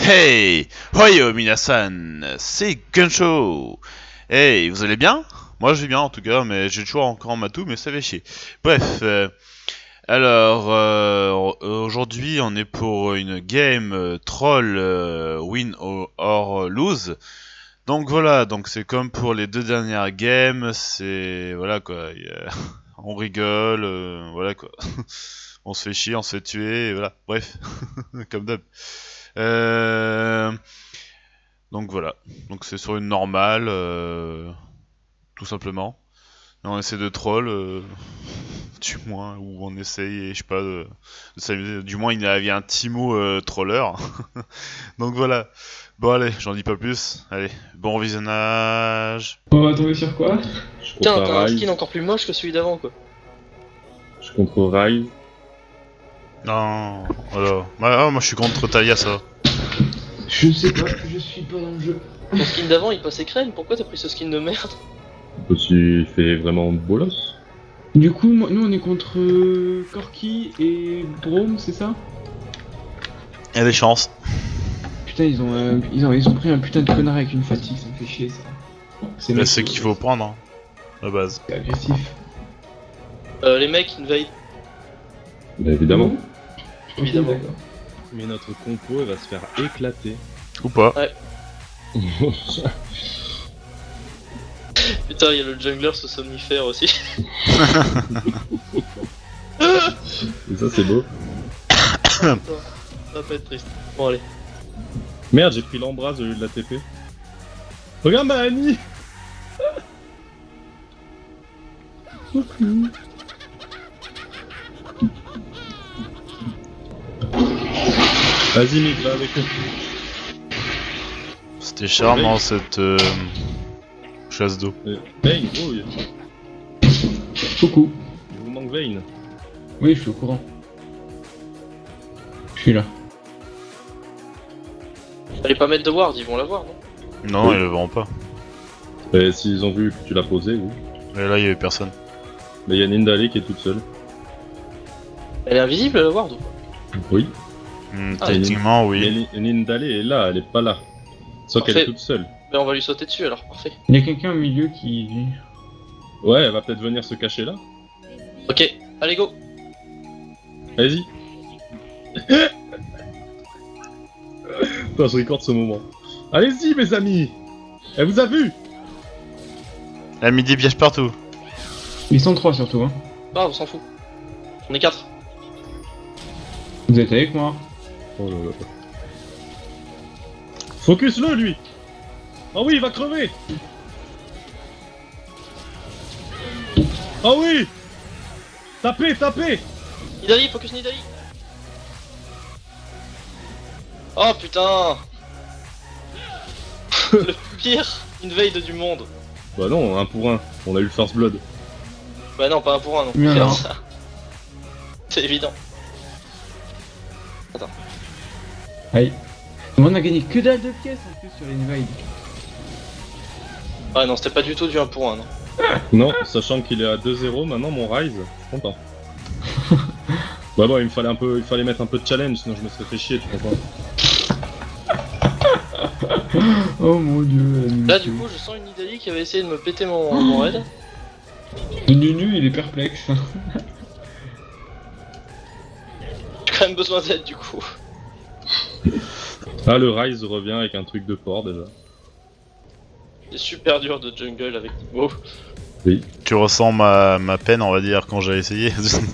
Hey! Hoyo minasan! C'est Gunshow! Hey, vous allez bien? Moi je vais bien en tout cas, mais j'ai toujours encore ma toux, mais ça fait chier. Bref, aujourd'hui on est pour une game troll win or lose. Donc voilà, donc c'est comme pour les deux dernières games, c'est voilà quoi, on rigole, voilà quoi. On se fait chier, on se fait tuer, et voilà, bref, comme d'hab. Euh, donc voilà, donc c'est sur une normale, tout simplement. Et on essaie de troll, du moins, ou on essaye, je sais pas, de s'amuser. Du moins, il y a un Timo troller. Donc voilà. Bon allez, j'en dis pas plus. Allez, bon visionnage. On va tomber sur quoi? Je Putain, contre t'as un Rise. skin encore plus moche que celui d'avant, quoi. Je contre Rise. Non, alors, moi je suis contre Talia ça. Je sais pas, je suis pas dans le jeu. Ton skin d'avant, il passait crème, pourquoi t'as pris ce skin de merde? Parce qu'il fait vraiment bolos. Du coup, nous on est contre Corky et Brome, c'est ça? Il y a des chances. Putain, ils ont pris un putain de connard avec une fatigue, ça me fait chier ça. C'est Là, c'est qu'il faut prendre, hein, la base. C'est agressif. Les mecs, invade, Bah, évidemment. évidemment. D'accord. Mais notre compo, elle va se faire éclater. Ou pas. Putain, y'a le jungler ce somnifère aussi. Et ça, c'est beau. Ça va pas être triste. Bon, allez. Merde, j'ai pris l'embrase au lieu de la TP. Regarde ma Annie. Vas-y, Nick, va avec eux. C'était charmant cette chasse d'eau. Vayne, oh, Coucou. il vous manque Vayne. Oui, je suis au courant. Je suis là. Fallait pas mettre de ward, ils vont l'avoir, non? Non, Oui. ils le verront pas. Et s'ils ont vu que tu l'as posé, oui. Mais là, il y avait personne. Mais il y a Nindale qui est toute seule. Elle est invisible, la ward ou pas? Oui. Techniquement, oui. Mais Nindale est là, elle est pas là. Sauf qu'elle est Parfait. toute seule. Mais on va lui sauter dessus alors, parfait. Il y a quelqu'un au milieu qui. Ouais, elle va peut-être venir se cacher là. Ok, allez go. Vas-y. Attends, je recorde ce moment. Allez-y, mes amis. Elle vous a vu. Elle a mis des pièges partout. Ils sont 3 surtout, hein. Ah, on s'en fout. On est 4. Vous êtes avec moi? Oh là là. Focus-le, lui. Oh oui, il va crever. Oh oui. Tapez, tapez. Nidali, focus Nidali. Oh putain. Le pire invade du monde. Bah non, un pour un. On a eu le first blood. Bah non, pas un pour un non. Mais alors. Ça. C'est évident. Attends. Aïe. On a gagné que dalle de pièces en plus sur l'invade. Ah non, c'était pas du tout du 1 pour 1 non. Non, sachant qu'il est à 2-0 maintenant, mon Rise, je suis content. Bah bon, il fallait mettre un peu de challenge, sinon je me serais fait chier, tu comprends. Oh mon dieu. Là du coup je sens une Nidali qui avait essayé de me péter mon raid. Le Nunu il est perplexe. J'ai quand même besoin d'aide du coup. Ah, le Rise revient avec un truc de port déjà. C'est super dur de jungle avec Timo. Oui. Tu ressens ma peine, on va dire, quand j'ai essayé.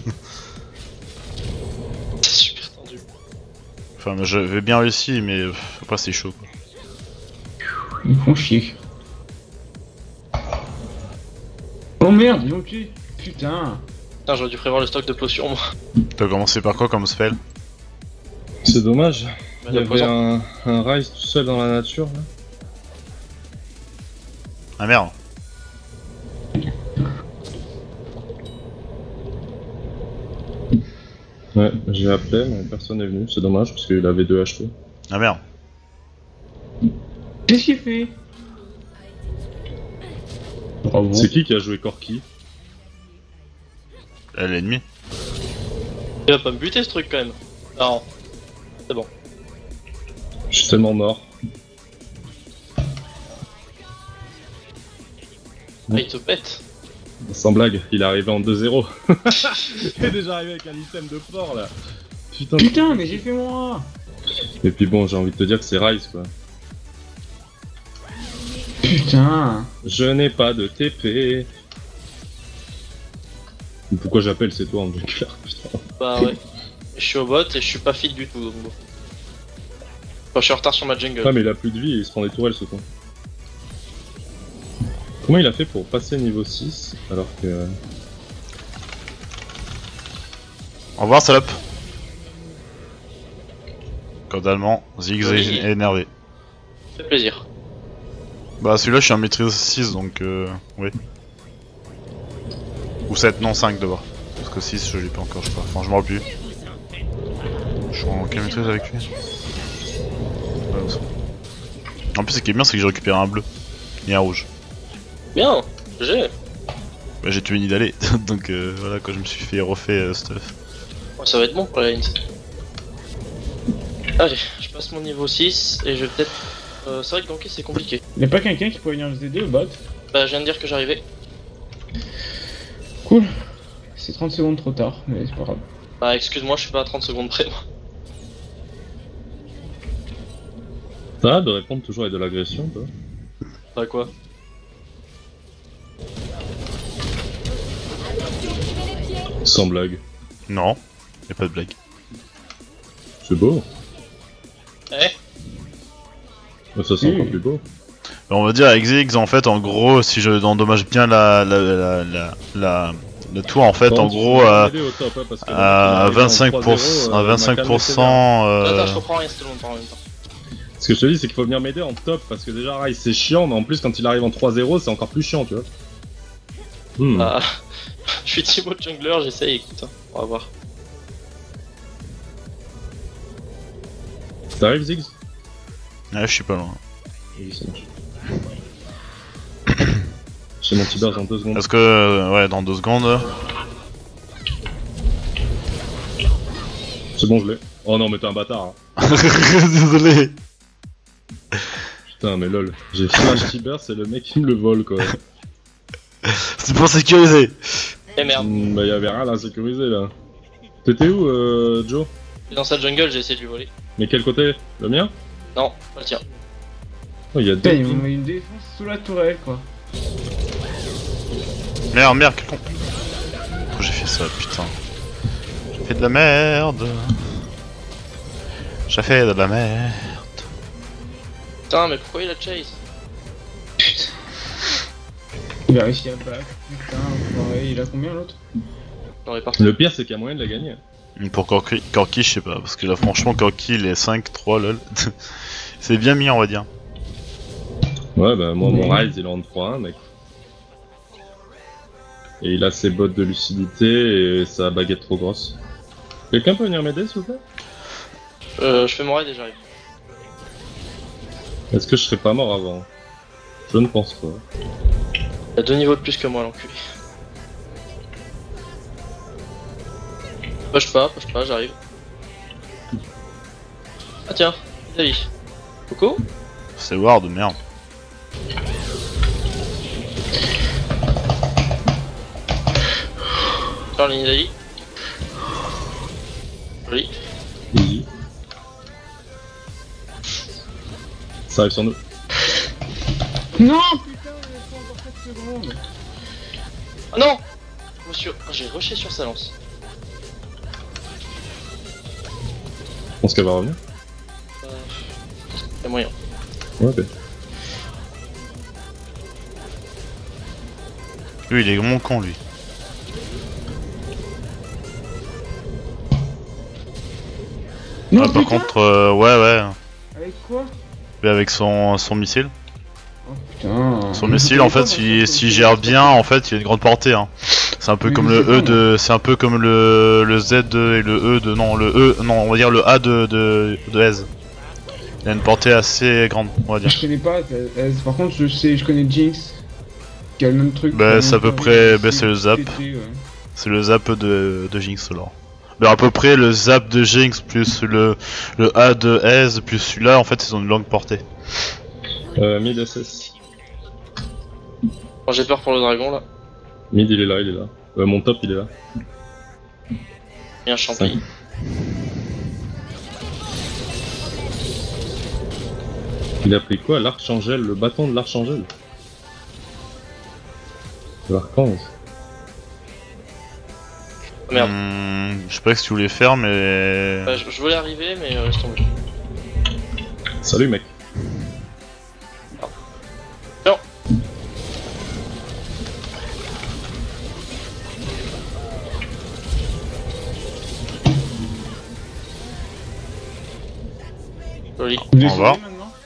C'est super tendu. Enfin, j'avais bien réussi, mais après c'est chaud. Quoi. Ils font chier. Oh merde, ils l'ont tué. Putain. Putain, j'aurais dû prévoir le stock de potions moi. T'as commencé par quoi comme spell? C'est dommage. Bah, Il y la avait poison. un Rise tout seul dans la nature là. Ah merde. Ouais, j'ai appelé, mais personne n'est venu, c'est dommage parce qu'il avait 2 HP. Ah merde. Qu'est-ce qu'il fait? Bravo. C'est qui a joué Corky? L'ennemi. Il va pas me buter ce truc quand même. Non. C'est bon. Je suis tellement mort. Ah, il te pète. Sans blague, il est arrivé en 2-0. Il est déjà arrivé avec un item de fort là. Putain. Putain, mais j'ai fait mon A. Et puis bon, j'ai envie de te dire que c'est Rise quoi. Putain. Je n'ai pas de TP. Pourquoi j'appelle c'est toi en jungler, putain. Bah ouais. Je suis au bot et je suis pas fit du tout donc bon. Enfin, je suis en retard sur ma jungle. Ah mais il a plus de vie et il se prend des tourelles ce con. Comment il a fait pour passer niveau 6 alors que... Au revoir, salope. Code allemand, Ziggs Oui. est énervé. Ça fait plaisir. Bah celui-là je suis en maîtrise 6 donc oui. Ou 7, non 5 d'abord. Parce que 6 je l'ai pas encore, je sais pas. Enfin je m'en rappelle plus. Je suis en quelle maîtrise avec lui? Ouais, ça. En plus ce qui est bien c'est que j'ai récupéré un bleu. Et un rouge. Bien, j'ai. Bah, j'ai tué Nidalee, donc voilà quand je me suis fait refait stuff. Ouais, ça va être bon pour la lane. Allez, je passe mon niveau 6 et je vais peut-être... c'est vrai que ganker c'est compliqué. Y'a pas quelqu'un qui pourrait venir nous aider au bot? Bah je viens de dire que j'arrivais. Cool. C'est 30 secondes trop tard, mais c'est pas grave. Bah excuse-moi, je suis pas à 30 secondes près moi. Ça de répondre toujours avec de l'agression toi. Bah quoi? Sans blague. Non, y'a pas de blague. C'est beau. Eh? Ça c'est encore plus beau. On va dire avec Ziggs en fait en gros si je endommage bien la tour en fait en gros à 25%, à 25% Attends, je comprends rien, c'est tout le monde en même temps. Ce que je te dis c'est qu'il faut venir m'aider en top parce que déjà Rise c'est chiant mais en plus quand il arrive en 3-0 c'est encore plus chiant tu vois. Bah, je suis Timo Jungler, j'essaye, écoute, hein, on va voir. T'arrives Ziggs? Ouais je suis pas loin. Oui ça marche. J'ai mon petit burst dans 2 secondes. Parce que ouais dans 2 secondes. C'est bon je l'ai. Oh non mais t'es un bâtard. Hein. Désolé. Putain mais lol. J'ai flash T-burst et le mec il me le vole quoi. C'est pour sécuriser. Eh merde, Bah y'avait rien à sécuriser là. T'étais où Joe? dans sa jungle j'ai essayé de lui voler. Mais quel côté? Le mien? Non, pas le tien. Oh y'a Putain, deux ils m'ont teams. mis une défense sous la tourelle quoi. Merde, quel con. Pourquoi j'ai fait ça, putain. J'ai fait de la merde. J'ai fait de la merde. Putain, mais pourquoi il a chase? Il a réussi à battre. Putain, enfoiré. Il a combien l'autre? Non, il est parti. Le pire c'est qu'il y a moyen de la gagner. Pour Corki, je sais pas, parce que là franchement Corki il est 5-3 lol. C'est bien mis on va dire. Ouais bah moi mon Rise il est en 3-1 mec. Et il a ses bottes de lucidité et sa baguette trop grosse. Quelqu'un peut venir m'aider s'il vous plaît? Je fais mon raid et j'arrive. Est-ce que je serais pas mort avant? Je ne pense pas. Il a 2 niveaux de plus que moi, l'enculé. Push pas, j'arrive. Ah tiens, Italie. Coucou? C'est Ward, merde. Charlie Italie. Joli. Easy. Ça arrive sur nous. Non, putain, il faut encore 4 secondes. Ah non! Monsieur, j'ai rushé sur sa lance. Je pense qu'elle va revenir. Y'a moyen. Ouais bah. Lui il est vraiment con lui. Non, Ah, par putain. contre ouais. Avec quoi? Mais avec son missile. Oh putain. Son missile en fait s'il gère bien en fait il a une grande portée hein. C'est un peu Mais comme je le sais E pas, de. C'est un peu comme le Z et le E de. Non le E. Non on va dire le A de Ez. Il a une portée assez grande on va dire. Je connais pas, par contre je connais Jinx. Qui a le même truc. Bah, c'est à peu près- bah, c'est le zap. TT, ouais. C'est le zap de Jinx alors. Mais à peu près le zap de Jinx plus le A de Ez plus celui-là, en fait, ils ont une longue portée. Mid SS. Bon, j'ai peur pour le dragon là. Mid il est là, il est là. Mon top il est là. Et un champi. Il a pris quoi? L'archangel, le bâton de l'archangel. L'archange. Oh, merde. Je sais pas ce que tu voulais faire, mais. Je voulais arriver, mais laisse tomber. Salut mec. Non. Joli. Vous Au revoir. descendez maintenant?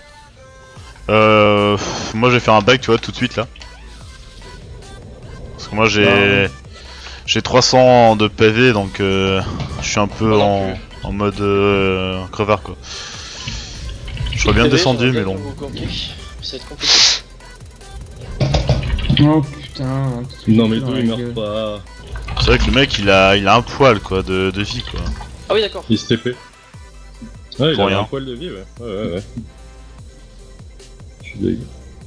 Moi j'ai fait un back, tu vois, tout de suite là. Parce que moi j'ai 300 de PV, donc je suis un peu Moi non en mode crevard quoi. Je serais bien PV, descendu, j'aurais mais bien bon. vous compliquer. Ça va être compliqué. Oh putain. qu'est-ce que Non j'ai mais fait d'où dans il la meurt gueule. pas. C'est vrai que le mec il a un poil quoi de vie quoi. Ah oui, d'accord. Il se TP. Ouais, il Pour a rien. un poil de vie, ouais. Ouais. Je suis dégueu.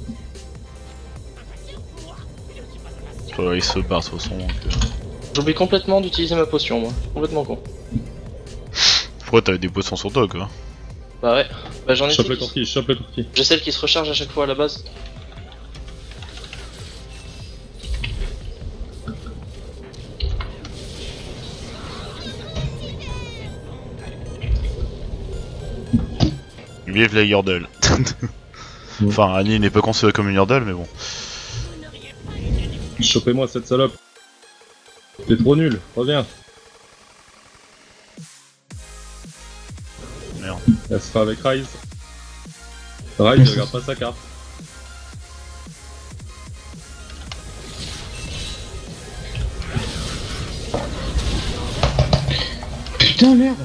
Ouais, il se barre de toute façon. Donc, J'oublie complètement d'utiliser ma potion, moi. Complètement con. Pourquoi t'avais des potions sur toi quoi? Bah ouais. Bah j'en ai Chope dit le qui- corki, chope le corki. J'ai celle qui se recharge à chaque fois à la base. Vive les Yordle. Enfin, Annie n'est pas considérée comme une Yordle, mais bon. Chopez-moi cette salope. T'es trop nul, reviens. Merde. Elle sera avec Ryze. Ryze, il regarde pas sa carte. Putain, merde.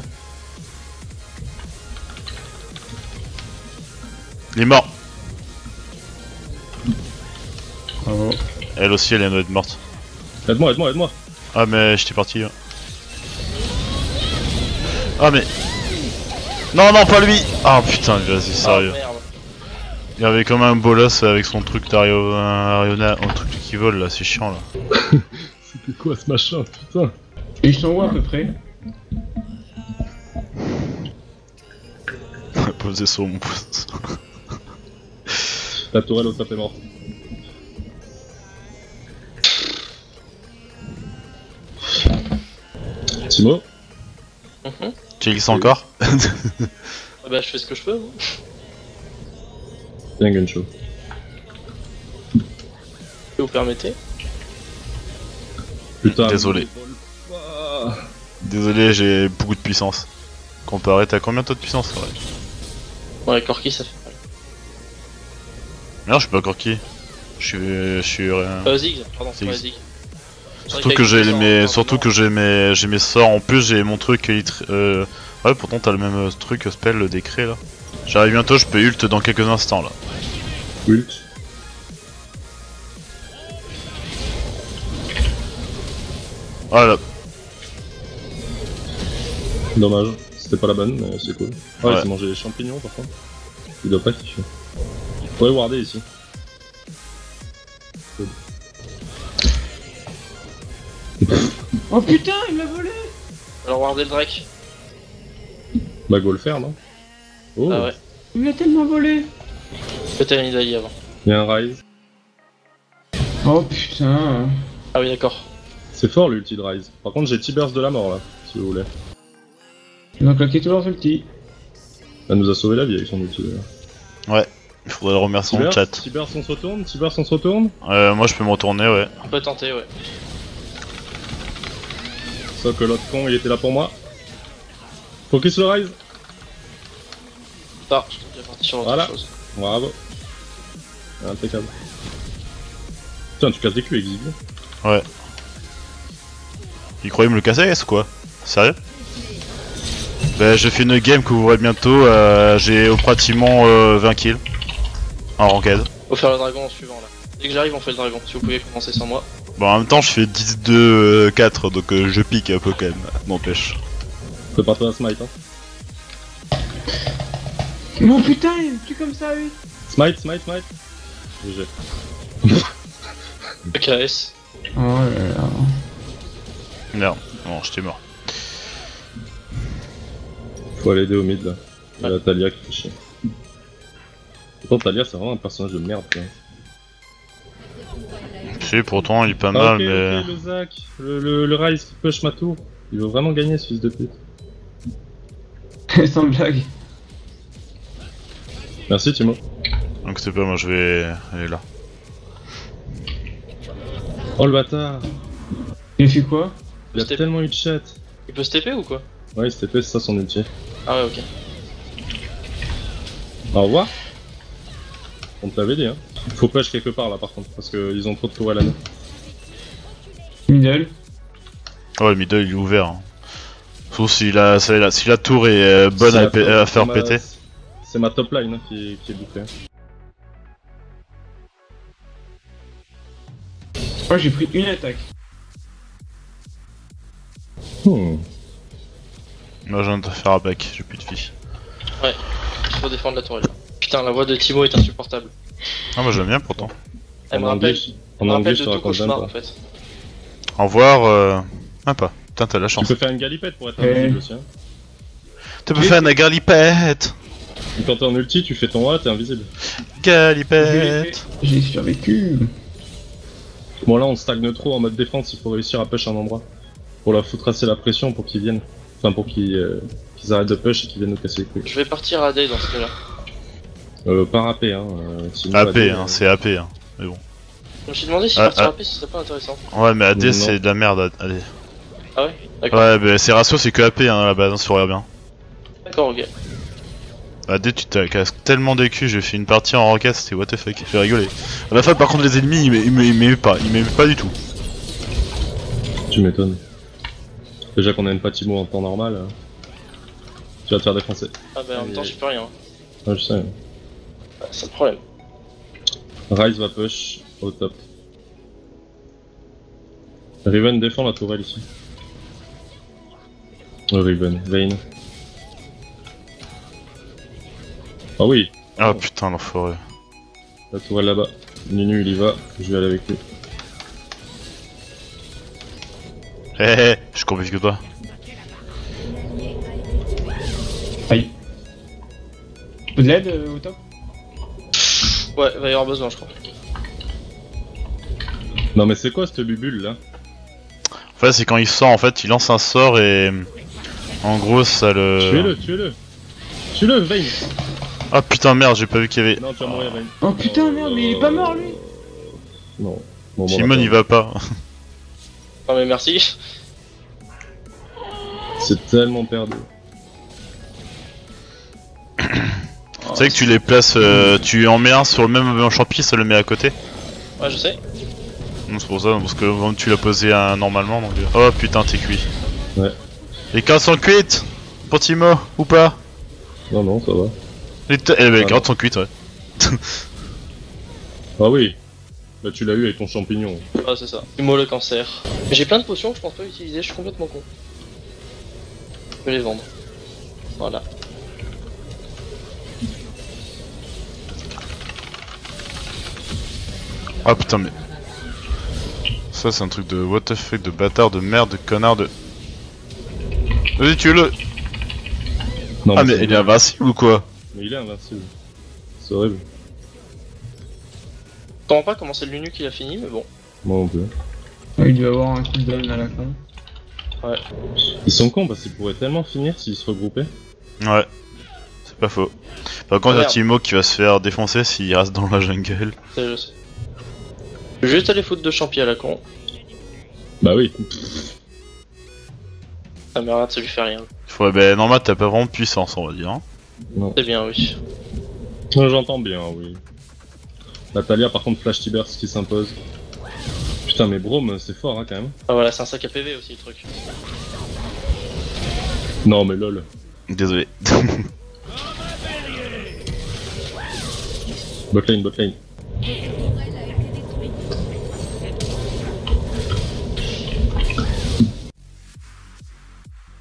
Il est mort. Bravo. Elle aussi, elle doit être morte. Aide-moi, aide-moi, aide-moi. Ah, mais j'étais parti. Hein. Ah, mais. Non, non, pas lui. Ah putain, vas-y, sérieux. Ah, merde. Il y avait comme un bolos avec son truc d'Ariona, un truc qui vole là, c'est chiant là. C'était quoi ce machin, putain. Et ils sont où à peu près? Posé sur mon pouce. La tourelle au top est morte. Timo. Tu glissé encore? Ah bah je fais ce que je peux. Moi. Bien Gunshow. Si vous permettez. Putain. Désolé. Ah. Désolé, j'ai beaucoup de puissance. Comparé, t'as combien toi de puissance ouais. Ouais, Corki ça fait mal. Non, je suis pas Corki. Je suis Ziggs, pardon, Ziggs. ouais, Ziggs. Surtout que j'ai j'ai mes sorts. En plus, j'ai mon truc. Ouais, pourtant t'as le même truc spell des craies là. J'arrive bientôt, je peux ult dans quelques instants là. Ult. Voilà. Dommage. C'était pas la bonne, mais c'est cool. Ah ouais, Ouais. il s'est mangé les champignons par contre. Il doit pas kiffer. Ouais, warder ici. Oh putain, il me l'a volé. Alors Wardel Drake. Bah go le faire, non? Oh, Ah ouais. Il me l'a tellement volé. Peut-être un Nidalee avant. il y a un Ryze. Oh putain. Ah oui d'accord. C'est fort l'ulti de Ryze. Par contre, j'ai T-Burst de la mort là, si vous voulez. Ils ont claqué tous leurs ultis. Elle nous a sauvé la vie avec son ulti d'ailleurs. Il faudrait le remercier dans le chat. T-Burst on se retourne, T-Burst on se retourne. Moi, je peux me retourner, ouais. On peut tenter, ouais. Sauf que l'autre con il était là pour moi. Focus le Ryze. Ah, je suis déjà parti sur autre Voilà. chose. Bravo. Impeccable. Putain, tu casses des culs, Exhibi. Il croyait me le casser, est-ce quoi? Sérieux? Bah, je fais une game que vous verrez bientôt. J'ai pratiquement 20 kills en ranked. Faut faire le dragon en suivant là. Dès que j'arrive, on fait le dragon. Si vous pouvez commencer sans moi. Bon, en même temps, je fais 10-2-4, donc je pique un peu quand même, n'empêche. Prépare-toi à smite, hein. Non putain, il me tue comme ça, oui. Smite. GG. KS. Oh là là. Merde, bon, j'étais mort. Faut aller aider au mid là. Il y a Ouais. la Talia qui fait chier. Pourtant Talia c'est vraiment un personnage de merde quoi. Si, pourtant il est pas Ah, mal, ok, mais. ok, le Zac, le Ryze qui push ma tour. Il veut vraiment gagner ce fils de pute. Sans blague. Merci Timo. Donc c'est pas moi, je vais aller là. Oh le bâtard. Il fait quoi? Il a C'était- tellement eu de chat. Il peut se TP ou quoi? Ouais il s'était fait, c'est ça son ulti. Ah ouais, ok. Au revoir. On te l'avait dit hein. Faut push quelque part là par contre, parce qu'ils ont trop de tours à l'année. Middle. Ouais, le middle il est ouvert. Hein. Sauf si la tour est bonne à faire péter. C'est ma top line hein, qui est bouffée. Moi j'ai pris une attaque. Moi je viens de faire un back, j'ai plus de vie. Il faut défendre la tourelle. Putain, la voix de Timo est insupportable. Ah, moi j'aime bien pourtant. Elle me En rappelle, anglais, elle me en anglais rappelle je de te tout raconte même cauchemar pas. en fait. Au revoir, même pas. Putain, t'as la Tu chance. peux faire une galipette pour être invisible aussi hein. Tu peux faire une galipette. Et quand t'es en ulti tu fais ton A, t'es invisible. Galipette. J'ai survécu. Bon là on stagne trop en mode défense, il faut réussir à push un endroit. Pour leur foutre assez la pression pour qu'ils viennent. Enfin pour qu'ils arrêtent de push et qu'ils viennent nous casser les couilles. Je vais partir à D dans ce cas-là. Par AP hein. Sinon, AP, AD, hein, c'est AP. Hein. Je me suis demandé si Ah, partir ah. à P ce serait pas intéressant. Ouais, mais AD Non. c'est de la merde. AD. Ah ouais? D'accord. Ouais, bah c'est ratio, c'est que AP hein, à la base, hein, si tu regardes bien. D'accord, ok. AD, tu te casses tellement des culs, j'ai fait une partie en rocket, c'était what the fuck, j'ai rigolé. À la fin, par contre, les ennemis ils m'aimaient pas du tout. Tu m'étonnes. Déjà qu'on aime pas Timo en temps normal, tu vas te faire défoncer. Ah bah en même temps, j'y peux rien. Ouais, je sais. Bah, c'est le problème. Ryze va push au top. Riven défend la tourelle ici. Oh Riven, Vayne. Ah oui, Ah putain, l'enfoiré. la tourelle là-bas. Nunu il y va, je vais aller avec lui. Hé hé, je cours plus vite que toi. Aïe. Peu de l'aide au top? Ouais, va y avoir besoin, je crois. Non mais c'est quoi cette bubule là? En fait, c'est quand il sort, en fait, il lance un sort et. En gros, ça le. Tuez-le, tuez-le! Tuez-le, Vayne! Ah putain, merde, j'ai pas vu qu'il y avait. Non, tu vas mourir, Vayne. Oh putain, merde, mais il est pas mort lui! Non. Bon, Simon, il va pas. Non mais merci. C'est tellement perdu. Tu sais que tu les places, tu en mets un sur le même champi, ça le met à côté. Ouais, je sais. Non, c'est pour ça, parce que tu l'as posé normalement. Donc... Oh putain, t'es cuit. Ouais. Les cartes sont cuites pour Timo, ou pas? Non, non, ça va. Les cartes sont cuites, ouais. Ah oui! Là, tu l'as eu avec ton champignon. Ah, c'est ça. Timo le cancer. Mais j'ai plein de potions que je pense pas utiliser, je suis complètement con. Je peux les vendre. Voilà. Ah putain, mais. Ça, c'est un truc de what the fuck, de bâtard, de merde, de connard, de. Vas-y, tue-le! Non, Ah, mais c'est il est invincible ou quoi? Mais il est invincible. C'est horrible. Je comprends pas comment c'est le Lunu qui l'a fini, mais bon. Moi non plus. Il doit avoir un cooldown à la con. Ils sont cons parce qu'ils pourraient tellement finir s'ils se regroupaient. Ouais. C'est pas faux. Par contre, il y a Merde. Timo qui va se faire défoncer s'il reste dans la jungle. Ça, je sais. Je vais juste aller foutre de champi à la con. Bah oui. Ah mais regarde, ça lui fait rien. Ouais, bah, normal, t'as pas vraiment de puissance, on va dire. Hein. Non. C'est bien, oui. J'entends bien, oui. Natalia, par contre, Flash T-Burst qui s'impose. Putain, mais Braum, c'est fort, hein, quand même. Ah voilà, c'est un sac à PV aussi le truc. Non, mais lol. Désolé. Botlane, botlane.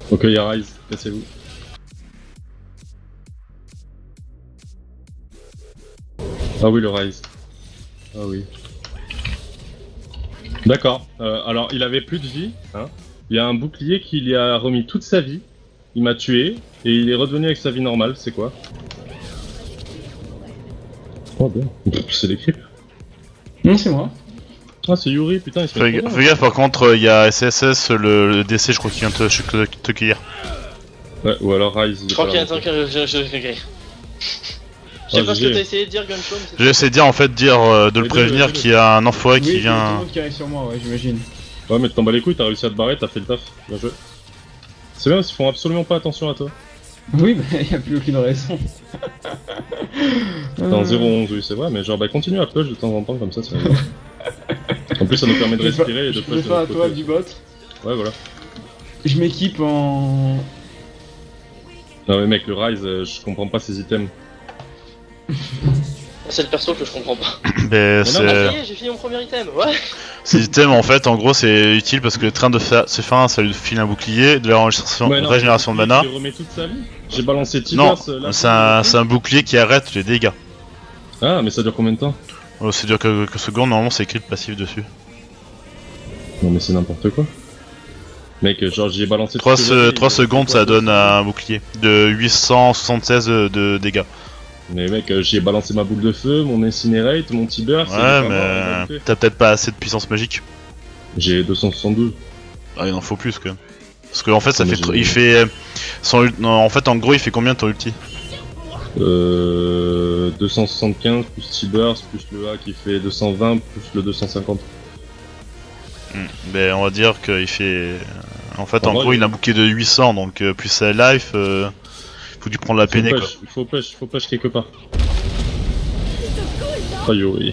Ok, y'a Rise, cassez-vous. Ah oui, le Rise. Ah oui. D'accord. Alors, il avait plus de vie. Hein. Il y a un bouclier qui lui a remis toute sa vie. Il m'a tué. Et il est redevenu avec sa vie normale. C'est quoi? Oh bien. C'est les creeps. Non, c'est moi. Ah, c'est Yuri, putain, il se fait trop bien. Fais gaffe, par contre, il y a SSS, le DC, je crois qu'il vient te cueillir. Ouais, ou alors Rise. Il est Tranquille, pas là. tranquille, je sais pas ce que GG. t'as essayé de dire, Gunshot. J'ai essayé de dire, en fait, de le Mais prévenir deux. qu'il y a un enfoiré Oui, qui il y a tout le vient. monde qui arrive sur moi, ouais, j'imagine. Ouais, mais t'en bats les couilles, t'as réussi à te barrer, t'as fait le taf. Bien joué. C'est bien, ils font absolument pas attention à toi. Oui, bah y a plus aucune raison. T'es en 0-11, oui, c'est vrai, mais genre, bah continue à push de temps en temps comme ça, c'est rigolo. En plus, ça nous permet de respirer et de Je push de préfère à notre toi côté. du bot. Ouais, voilà. Je m'équipe en... Non, mais mec, le Rise, je comprends pas ces items. C'est le perso que je comprends pas. Ben, non, Ah, ça y c'est. est, j'ai fini mon premier item, ouais. Ces items, en fait, en gros, c'est utile parce que le train de C1, ça lui file un bouclier, de la Ouais, non, régénération de mais mana. il remet toute sa vie. J'ai balancé Non, Tibers, là. c'est un bouclier qui arrête les dégâts. Ah, mais ça dure combien de temps? Oh, c'est dur que seconde, normalement, c'est écrit de passif dessus. Non, mais c'est n'importe quoi. Mec, genre, j'y ai balancé 3 toutes les années, secondes, ça donne un bouclier de 876 de dégâts. Mais mec, j'y ai balancé ma boule de feu, mon Incinerate, mon Tibers. Ouais, mais t'as peut-être pas assez de puissance magique. J'ai 272. Ah, il en faut plus quand même. Parce que en fait, ça Mais fait. j'ai- Il fait. Non, en fait, en gros, il fait combien ton ulti? 275 plus Tibers, plus le A qui fait 220, plus le 250. Ben, on va dire qu'il fait. En fait, En en vrai, gros, il il- a un bouquet de 800, donc plus sa life, faut dû prendre la peinée quoi. Il faut push quelque part. Aïe oui.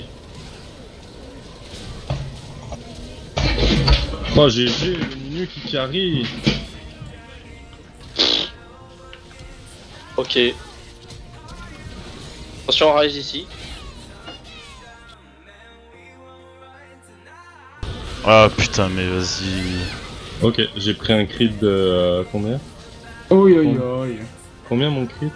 Oh GG, le Ninu qui carry. Ok. Attention, on rise ici. Ah putain, mais vas-y. Ok, j'ai pris un crit de combien? Oi oi oi. Combien mon crit?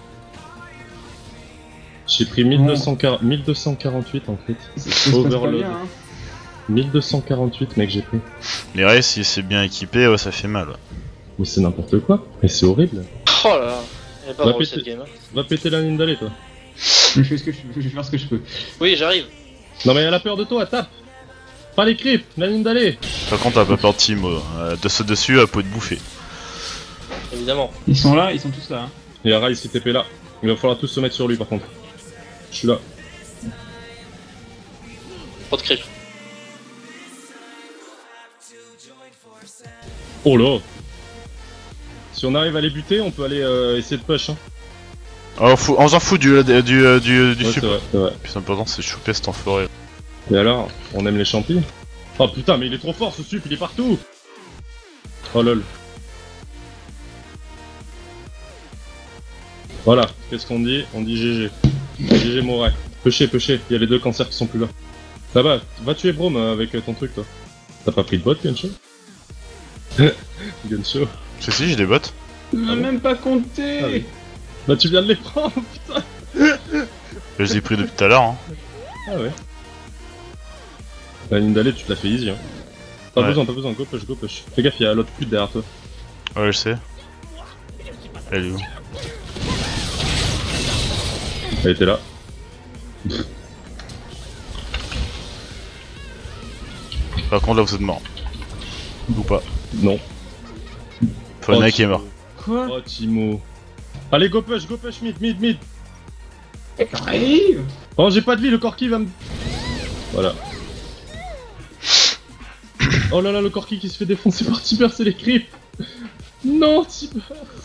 J'ai pris 1248 en crit. Ça se passe pas Overload. bien, hein. 1248 mec j'ai pris. Les rails, si c'est bien équipé, ouais, ça fait mal. Mais c'est n'importe quoi. Mais c'est horrible. Oh là là. Elle est pas Va drôle péter. cette game. Hein. Va péter la Nindale toi. Je fais ce que je vais faire ce que je peux. Oui, j'arrive. Non mais elle a peur de toi, tape. Pas les creeps, la Nindale. Par contre, t'as pas peur de Timo. De ce dessus, elle peut te bouffer. Évidemment. Ils sont là, ils sont tous là. Hein. Il y a Rai TP là. Il va falloir tous se mettre sur lui par contre. Je suis là. Pas de creep. Oh là. Si on arrive à les buter, on peut aller essayer de push hein. Oh, on s'en fout du Ouais, sup. c'est vrai, c'est vrai. Le plus important, c'est de choper cet enfoiré. Et alors, on aime les champis? Oh putain, mais il est trop fort ce sup, il est partout. Oh lol. Voilà, qu'est-ce qu'on dit? On dit GG. GG Moray. Pêchez, il y a les deux cancers qui sont plus là. Là-bas, va tuer Brome avec ton truc toi. T'as pas pris de bot, Gunshow? Gunshow. Si, j'ai des bots. On m'a bon même pas compté. Ah oui. Bah tu viens de les prendre, putain. Je les ai pris depuis tout à l'heure. Hein. Ah ouais. La Nindale, tu te la fais easy hein. Pas Ouais. besoin, go push. Fais gaffe, il y a l'autre pute derrière toi. Ouais, je sais. Elle est où? Elle était là. Par contre, là, vous êtes mort. Ou pas. Non. Enfin, il y en a qui est mort. Quoi? Oh Timo. Allez, go push, mid. Arrive. Oh, j'ai pas de vie, le Corki va me. Voilà. Oh là là, le Corki qui se fait défoncer par Tibers, c'est les creeps. Non, Tibers.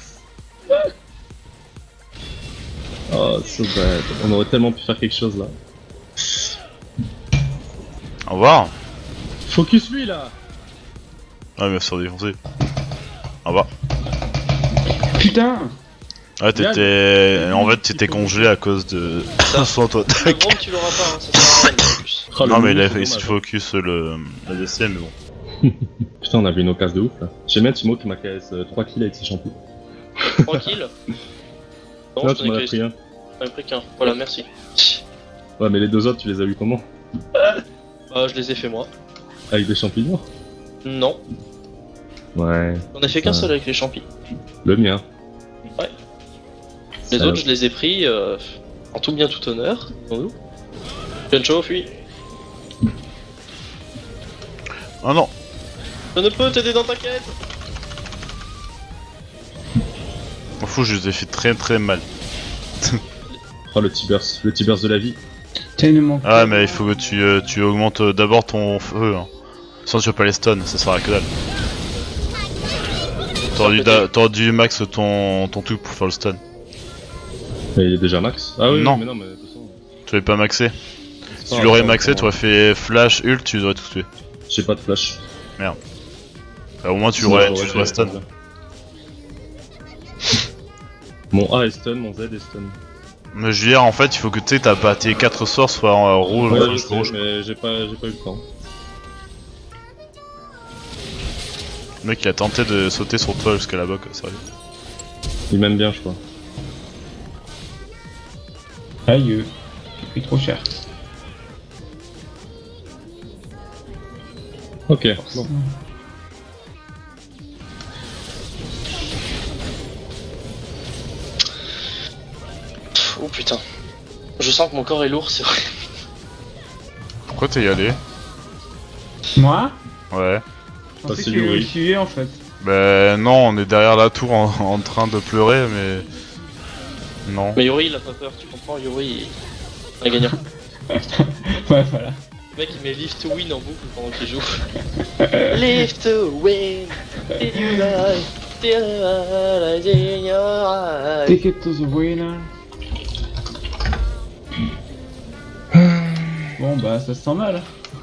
Oh, so bad. On aurait tellement pu faire quelque chose là. Au revoir. Focus lui là. Ah, mais sur défoncer. Au revoir. Putain. Ouais, t'étais. En fait, t'étais congelé à cause de. son Le auto-attaque. Grom, tu l'auras pas, hein, ça sert à rien en plus. Oh, le Non, mais il move, a c'est fait dommage. focus la DC, mais bon. Putain, on avait une occasion de ouf là. J'aime bien Timo qui m'a KS 3 kills avec ses champions. Tranquille. Non, tu m'en as pris un. J'en ai pris qu'un. Voilà, merci. Ouais, mais les deux autres, tu les as eu comment? Je les ai fait moi. Avec des champignons? Non. Ouais. On a fait qu'un seul avec les champis. Le mien. Ouais. Les autres, je les ai pris en tout bien, tout honneur. Nous. Gencho, fuis. Oh non. Je ne peux t'aider dans ta quête. M'en fous, je les ai fait très très mal. Oh, le Tibers de la vie. Tellement. Ah, mais il faut que tu augmentes d'abord ton feu. Hein. Sinon, tu peux pas les stun, ça sert à que dalle. T'aurais dû max ton truc pour faire le stun. Mais il est déjà max? Ah oui, Non. mais non, mais de toute façon. Tu l'avais pas maxé. Si Ah, tu l'aurais attends, maxé, attends. tu aurais fait flash, ult, tu aurais tout tué. J'ai pas de flash. Au moins, tu Sinon, aurais j'aurais fait- stun. Mon A est stun, mon Z est stun. Mais je veux dire, en fait, il faut que tu sais, tes 4 sorts soient en rouge. Ouais, je rouge, sais, rouge. mais j'ai pas eu le temps. Le mec, il a tenté de sauter sur toi jusqu'à là-bas, quoi, sérieux. Il m'aime bien, je crois. Aïe, j'ai pris trop cher. Ok, bon. Oh putain. Je sens que mon corps est lourd, c'est vrai. Pourquoi t'es y allé? Moi Ouais. Je pensais c'est que tu Yuri. le suivais en fait. Ben non, on est derrière la tour en train de pleurer, mais... Non. Mais Yuri, il a pas peur, tu comprends, Yuri, il est gagnant. Ouais, voilà. Le mec, il met Live to Win en boucle pendant qu'il joue. Live to Win, did you die? Still alive in your eyes. Take it to the winner. Bon bah ça se sent mal.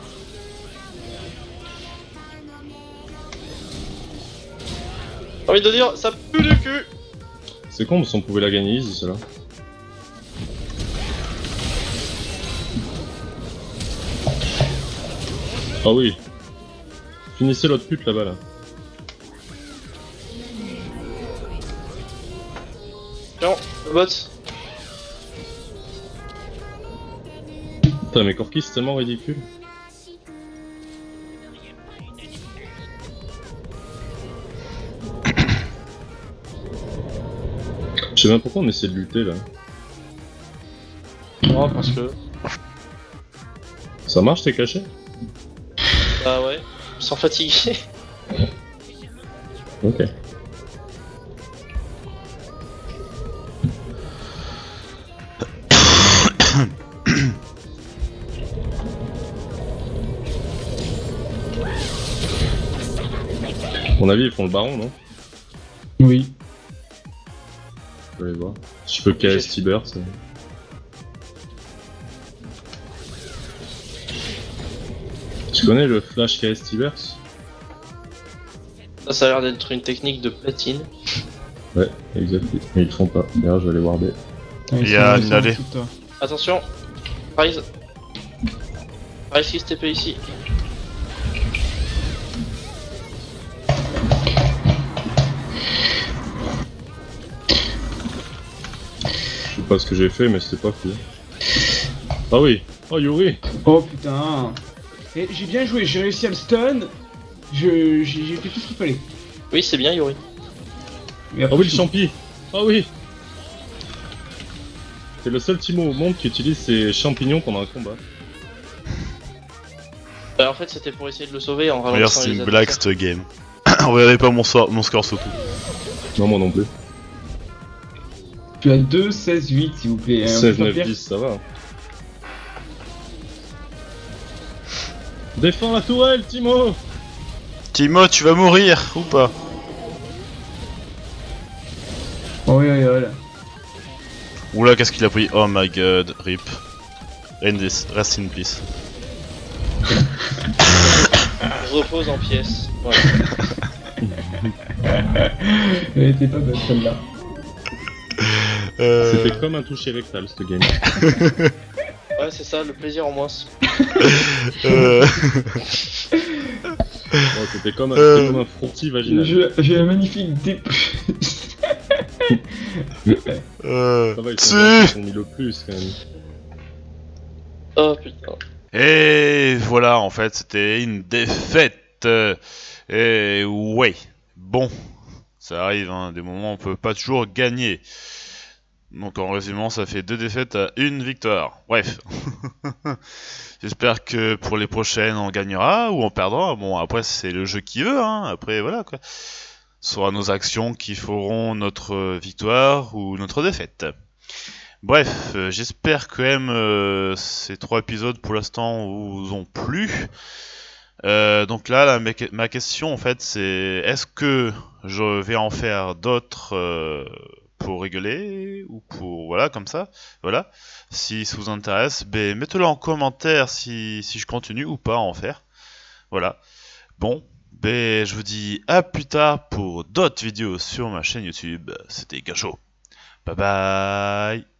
J'ai envie de dire, ça pue le cul. C'est con parce qu'on pouvait la gagner easy, celle-là. Ah oui. Finissez l'autre pute là-bas là. Non, le bot. Putain mais Corki c'est tellement ridicule. Je sais même pourquoi on essaie de lutter là. Non, parce que. Ça marche, t'es caché? Bah ouais, sans fatiguer. Ok. À mon avis, ils font le baron, non? Oui. Je vais aller voir. Si je peux KS Tiber, ça. Tu connais le flash KS Tibers? Ça a l'air d'être une technique de platine. Ouais, exactement. Mais ils le font pas. D'ailleurs, je vais aller warder. Putain, Il y ils a sont- une ils sont allée. en dessous de toi. Attention, Rise. Rise qui se TP ici. Je sais pas ce que j'ai fait, mais c'était pas fou. Ah oui! Oh Yuri! Oh putain. Et j'ai bien joué, j'ai réussi à le stun. J'ai fait tout ce qu'il fallait. Oui, c'est bien, Yuri. Mais Ah après, oui, le tout. champi! Ah oui! C'est le seul Timo au monde qui utilise ses champignons pendant un combat. Bah, en fait, c'était pour essayer de le sauver en D'ailleurs, ralentissant c'est les une blague adversaires. cette game. Regardez pas mon score surtout. Non, moi non plus. Tu as 2, 16, 8 s'il vous plaît. 16, on peut 9, pas 10, ça va. Défends la tourelle, Timo! Timo, tu vas mourir ou pas? Oh, oui, oui, voilà. Oula, qu'est-ce qu'il a pris? Oh my god, rip. Rest in peace. Repose en pièces. Voilà. Elle était pas bonne celle-là. C'était comme un toucher rectal, cette game. Ouais, c'est ça, le plaisir en moins. euh, Bon, c'était comme un frottis vaginal. J'ai un magnifique Ça va, ils Si. sont mis le plus quand même. Oh putain. Et voilà, en fait, c'était une défaite. Et ouais, bon, ça arrive, hein, des moments où on peut pas toujours gagner. Donc en résumant, ça fait 2 défaites à 1 victoire. Bref. J'espère que pour les prochaines, on gagnera ou on perdra. Bon, après, c'est le jeu qui veut, hein. Après, voilà, quoi. Ce sera nos actions qui feront notre victoire ou notre défaite. Bref, j'espère quand même ces 3 épisodes pour l'instant vous ont plu. Donc là, ma question en fait c'est est-ce que je vais en faire d'autres pour rigoler ou pour voilà comme ça, voilà. Si ça vous intéresse, ben mettez-le en commentaire si je continue ou pas à en faire. Voilà. Bon, ben je vous dis à plus tard pour d'autres vidéos sur ma chaîne YouTube. C'était Gacho. Bye bye.